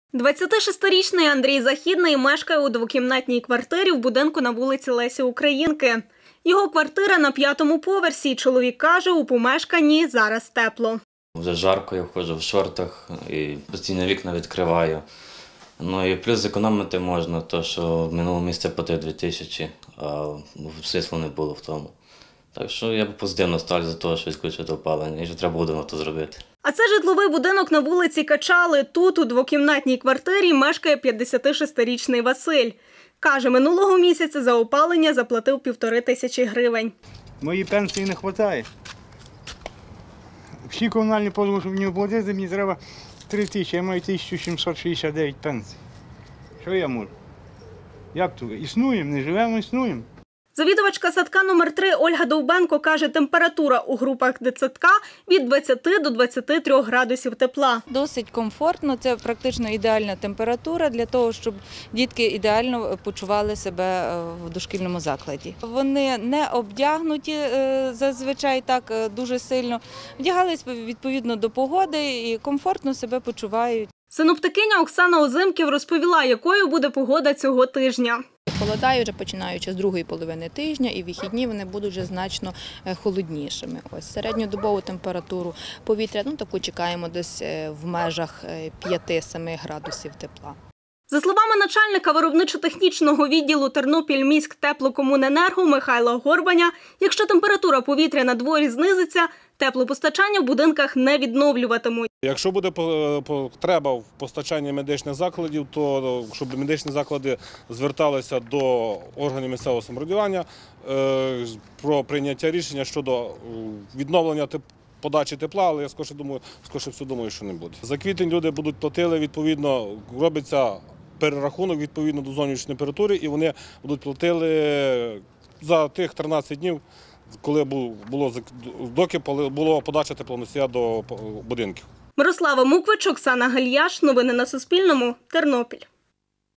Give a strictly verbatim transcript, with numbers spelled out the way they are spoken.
двадцятишестирічний Андрій Західний мешкає у двокімнатній квартирі в будинку на вулиці Лесі Українки. Його квартира на п'ятому поверсі. Чоловік каже, у помешканні зараз тепло. Вже жарко, я ходжу в шортах і постійно вікна відкриваю. Ну і плюс зекономити можна, то що в минулому місяці платив дві тисячі, а смислу не було в тому. Так що я позитивно ставлю за те, що відключити опалення, і що треба буде на то зробити. А це житловий будинок на вулиці Качали. Тут, у двокімнатній квартирі, мешкає п'ятдесятишестирічний Василь. Каже, минулого місяця за опалення заплатив півтори тисячі гривень. Моїй пенсії не вистачає. Всі комунальні послуги, щоб мені оплатити, мені треба три тисячі, я маю тисячу сімсот шістдесят дев'ять пенсій. Що я можу? Як то? Існуємо, не живемо, існуємо. Завідувачка садка номер три Ольга Довбенко каже, температура у групах дитсадка від двадцяти до двадцяти трьох градусів тепла. Досить комфортно, це практично ідеальна температура для того, щоб дітки ідеально почували себе в дошкільному закладі. Вони не обдягнуті зазвичай так дуже сильно, вдягались відповідно до погоди і комфортно себе почувають. Синоптикиня Оксана Озимків розповіла, якою буде погода цього тижня. Холодає вже починаючи з другої половини тижня, і вихідні вони будуть вже значно холоднішими. Ось середньодобову температуру повітря, ну таку чекаємо десь в межах п'яти-семи градусів тепла. За словами начальника виробничо-технічного відділу Тернопільміськтеплокомуненерго Михайла Горбаня, якщо температура повітря на дворі знизиться, теплопостачання в будинках не відновлюватимуть. Якщо буде потреба в постачанні медичних закладів, то щоб медичні заклади зверталися до органів місцевого самоврядування про прийняття рішення щодо відновлення подачі тепла, але я скоріше думаю, скоріше все думаю, що не буде. За квітень люди будуть платили, відповідно, робиться перерахунок відповідно до зовнішньої температури, і вони будуть платили за тих тринадцять днів, коли було, доки була подача теплоносія до будинків. Мирослава Муквич, Оксана Гальяш. Новини на Суспільному. Тернопіль.